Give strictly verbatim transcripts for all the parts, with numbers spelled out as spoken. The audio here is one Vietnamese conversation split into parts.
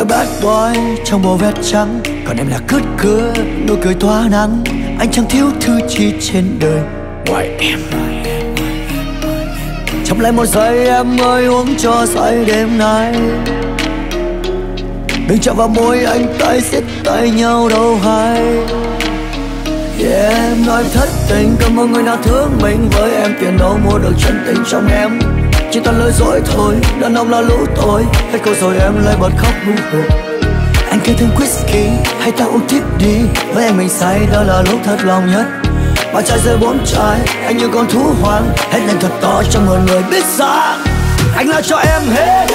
là bad boy trong bộ vest trắng, còn em là cứt cưa nụ cười tỏa nắng. Anh chẳng thiếu thứ chi trên đời ngoài em. Chậm lại một giây em ơi, uống cho say đêm nay. Đừng chạm vào môi anh, tay siết tay nhau đâu hay. Yeah, em nói thất tình, cảm ơn người nào thương mình. Với em tiền đâu mua được chân tình trong em. Chỉ toàn lời dối thôi, đàn ông là lũ tôi. Hết câu rồi em lại bật khóc ngu hồn. Anh kêu thêm whisky, hay ta uống tiếp đi. Với em mình say, đó là lúc thật lòng nhất. Ba trái rơi bốn trái, anh như con thú hoang. Hết lên thật to cho mọi người biết rằng anh là cho em hết.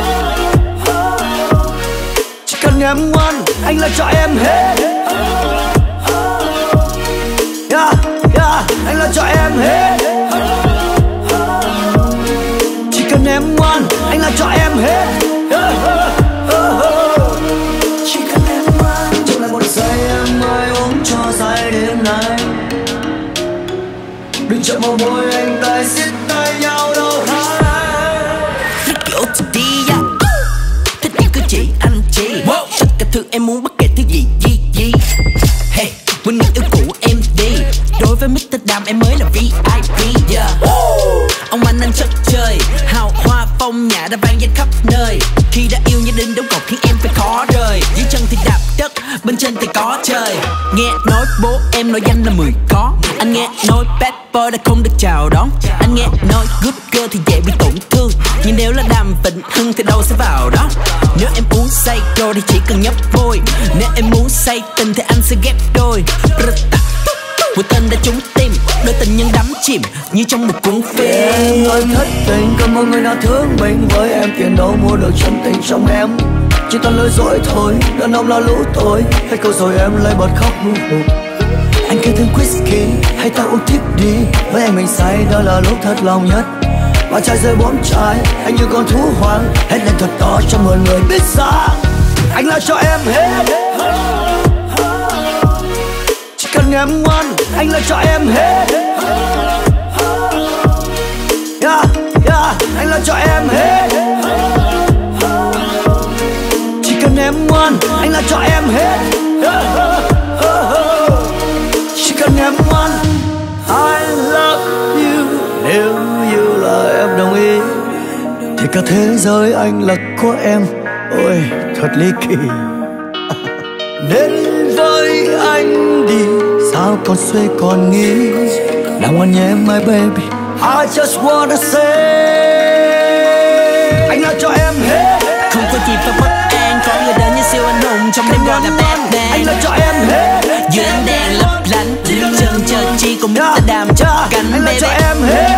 Chỉ cần em ngoan, anh là cho em hết. Yeah, yeah, anh là cho em hết. Chỉ cần em ngoan, anh là cho em hết. Yeah, yeah, yeah. Chỉ cần em ngoan, chậm lại một giây em ơi, uống cho say đêm nay. Đừng chạm vào môi anh, tay siết tay nhau đâu hay. Thích kiểu thì đi ya, thích những cử chỉ anh chị. Tất cả thứ em muốn bất kể thứ gì gì gì. Hey, quên người yêu cũ em đi. Đối với mít tơ Đàm em mới là vi ai pi. Yeah. Ông anh anh chất chơi, hào hoa phong nhã đã vang danh khắp nơi. Khi đã yêu như đinh đóng cột khiến em phải khó rời. Dưới chân thì đạp đất, bên trên thì có trời. Nghe nói bố em nói danh là mười có. Anh nghe nói bad boy đã không được chào đón. Anh nghe nói good girl thì dễ bị tổn thương. Nhưng nếu là Đàm Vĩnh Hưng thì đâu sẽ vào đó. Nếu em uống say rồi thì chỉ cần nhấp môi. Nếu em muốn say tình thì anh sẽ ghép đôi. Một tên đã trúng tim, đôi tình nhân đắm chìm như trong một cuốn phim. Em nói thất tình, cảm ơn người nào thương mình. Với em tiền đâu mua được chân tình trong em. Chỉ toàn lời dối thôi, đàn ông là lũ tôi. Hết câu rồi em lại bật khóc ngu hồn. Anh kêu thêm whisky, hay ta uống tiếp đi. Với em mình say, đó là lúc thật lòng nhất. Ba trái rơi bốn trái, anh như con thú hoang. Hết lên thật to cho mọi người biết rằng anh là cho em hết. Chỉ cần em ngoan, anh là cho em hết. Yeah, yeah, anh là cho em hết. Chỉ cần em ngoan, anh là cho em hết. Yeah, yeah, yeah. Chỉ cần em ngoan, I love you. Nếu như là em đồng ý thì cả thế giới anh là của em. Ôi thật ly kỳ. Đến với anh đi, sao còn suy còn nghĩ. Nào ngoan nhé my baby, I just wanna say anh là cho em hết. Không có gì phải bất an, có người đến như siêu anh hùng trong đêm gọi là Batman. Anh là cho em hết. Dưới ánh đèn lấp lánh, chân chờ chi cùng mít tơ Đàm chắp cánh anh là baby. cho em hết.